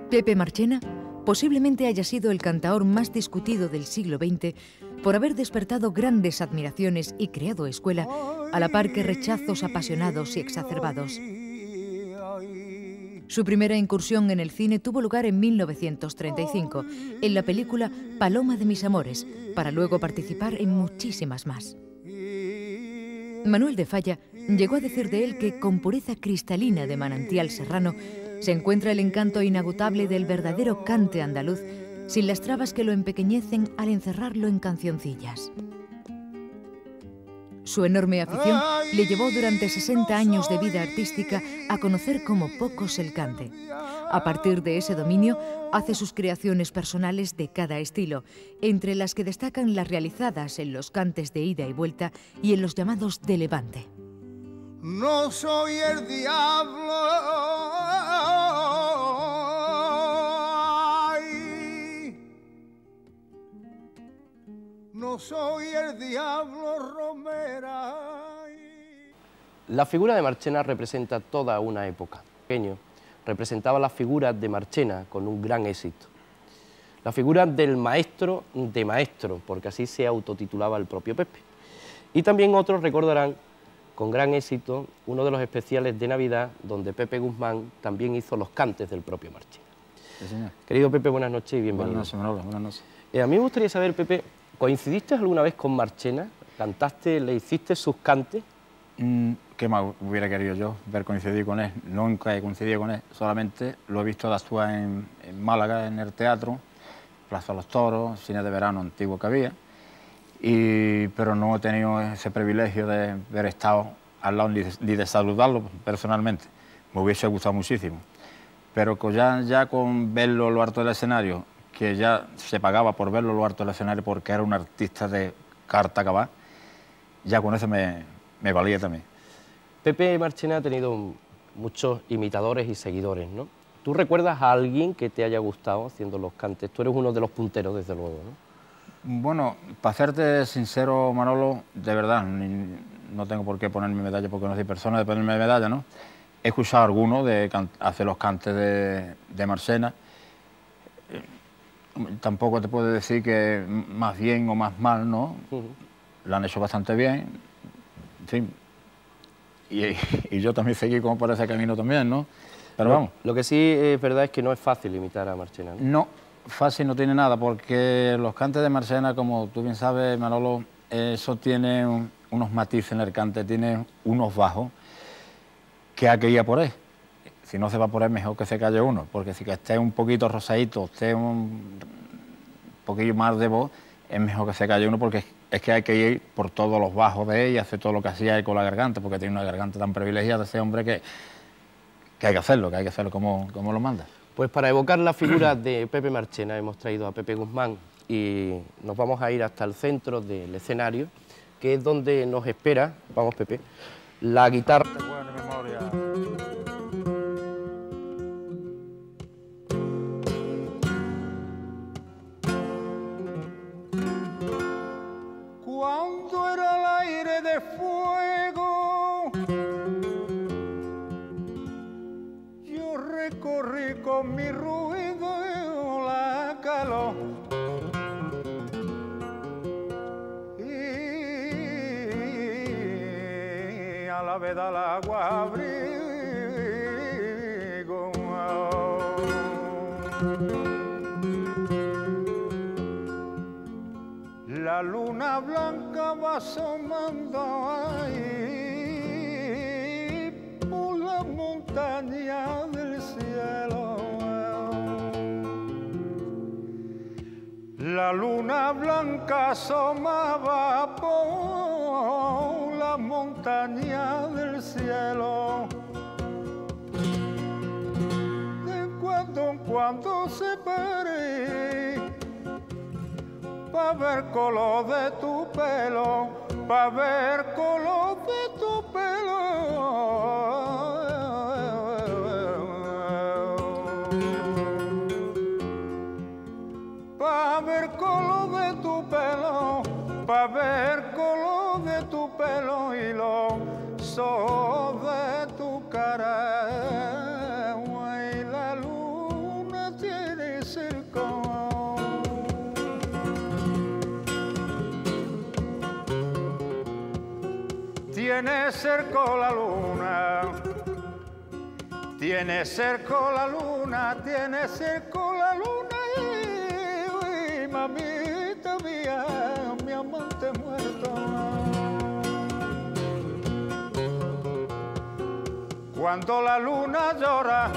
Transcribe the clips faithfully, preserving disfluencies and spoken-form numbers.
Pepe Marchena posiblemente haya sido el cantaor más discutido del siglo veinte por haber despertado grandes admiraciones y creado escuela, a la par que rechazos apasionados y exacerbados. Su primera incursión en el cine tuvo lugar en mil novecientos treinta y cinco, en la película Paloma de mis amores, para luego participar en muchísimas más. Manuel de Falla llegó a decir de él que con pureza cristalina de manantial serrano se encuentra el encanto inagotable del verdadero cante andaluz, sin las trabas que lo empequeñecen al encerrarlo en cancioncillas. Su enorme afición le llevó durante sesenta años de vida artística a conocer como pocos el cante. A partir de ese dominio, hace sus creaciones personales de cada estilo, entre las que destacan las realizadas en los cantes de ida y vuelta y en los llamados de levante. No soy el diablo, ay, no soy el diablo Romera. La figura de Marchena representa toda una época. Pequeño, representaba la figura de Marchena con un gran éxito. La figura del maestro de maestro, porque así se autotitulaba el propio Pepe. Y también otros recordarán con gran éxito uno de los especiales de Navidad, donde Pepe Guzmán también hizo los cantes del propio Marchena. Sí, señor. Querido Pepe, buenas noches y bienvenido. Buenas noches, Manolo, buenas noches. Eh, a mí me gustaría saber, Pepe, ¿coincidiste alguna vez con Marchena? ¿Cantaste, le hiciste sus cantes? Mm, ¿Qué más hubiera querido yo ver coincidir con él? Nunca he coincidido con él, solamente lo he visto de actuar en, en Málaga, en el teatro, Plaza de los Toros, cine de verano antiguo que había. Y, pero no he tenido ese privilegio de haber estado al lado ni de, ni de saludarlo personalmente. Me hubiese gustado muchísimo. Pero con ya, ya con verlo a lo alto del escenario, que ya se pagaba por verlo a lo alto del escenario porque era un artista de carta cabal, ya con eso me, me valía también. Pepe Marchena ha tenido muchos imitadores y seguidores, ¿no? ¿Tú recuerdas a alguien que te haya gustado haciendo los cantes? Tú eres uno de los punteros, desde luego, ¿no? Bueno, para serte sincero, Manolo, de verdad, ni, no tengo por qué ponerme medalla porque no soy persona de ponerme medalla, ¿no? He escuchado a algunos de hacer los cantes de, de Marchena. Eh, tampoco te puedo decir que más bien o más mal, ¿no? Uh-huh. Lo han hecho bastante bien, en fin. Y, y yo también seguí como por ese camino también, ¿no? Pero lo, vamos. Lo que sí es verdad es que no es fácil imitar a Marchena, ¿no? No. Fácil no tiene nada, porque los cantes de Marchena, como tú bien sabes, Manolo, eso tiene un, unos matices en el cante, tiene unos bajos que hay que ir a por él. Si no se va por él, mejor que se calle uno, porque si que esté un poquito rosadito, esté un poquillo más de voz, es mejor que se calle uno, porque es que hay que ir por todos los bajos de él y hacer todo lo que hacía él con la garganta, porque tiene una garganta tan privilegiada ese hombre que, que hay que hacerlo, que hay que hacerlo como, como lo manda. Pues para evocar la figura de Pepe Marchena hemos traído a Pepe Guzmán y nos vamos a ir hasta el centro del escenario, que es donde nos espera, vamos Pepe, la guitarra. Cuando era el aire de fuego, recorrí con mi ruido la calor y a la veda al agua abrigo. La luna blanca va asomando ahí por la montaña del cielo. La luna blanca asomaba por la montaña del cielo. De cuando en cuando se pare pa' ver color de tu pelo, pa' ver color de tu pelo. Pa' ver color de tu pelo, pa' ver color de tu pelo y los ojos de tu cara. Y la luna te tiene cerco la luna, tiene cerco la luna, tiene cerco la luna, y, y mamita mía, mi amante muerto. Cuando la luna llora,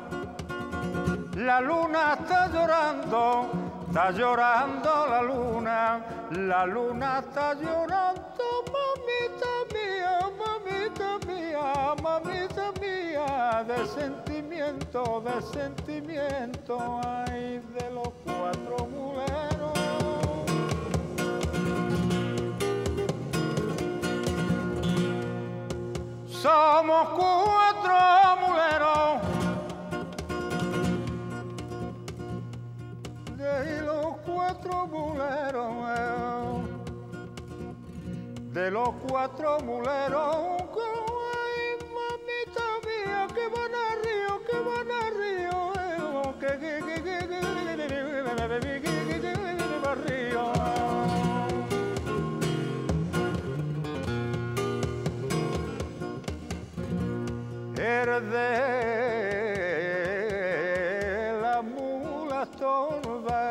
la luna está llorando, está llorando la luna, la luna está llorando, mamita mía, mamita mía, mamita mía, de sentimiento, de sentimiento, ay, de los cuatro muleros. Somos cuatro muleros, de los cuatro muleros, de los cuatro muleros, ay, mamita mía, que van a río, que van a río, que que que que que va río. De la mula torda,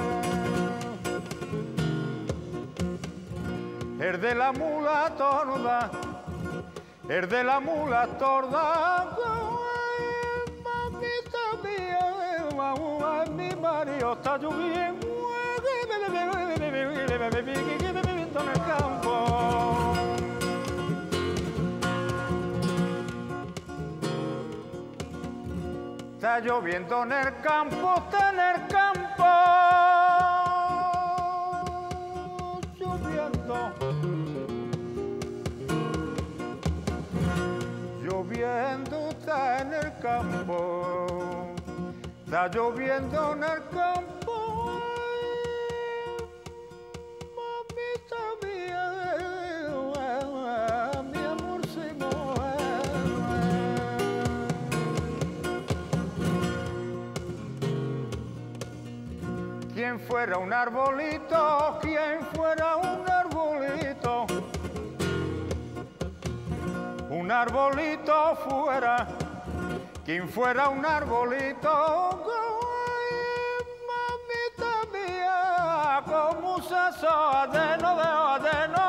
el de la mula torda, el de la mula torda, ay, mamita mía, mi marido está lloviendo en el campo. Está lloviendo en el campo, está en el campo, lloviendo, lloviendo está en el campo, está lloviendo en el campo, ay, mamita mía, mi amor se muere. Quien fuera un arbolito, quien fuera un arbolito, un arbolito fuera, quien fuera un arbolito, ay, mamita mía, como se soa de no de de no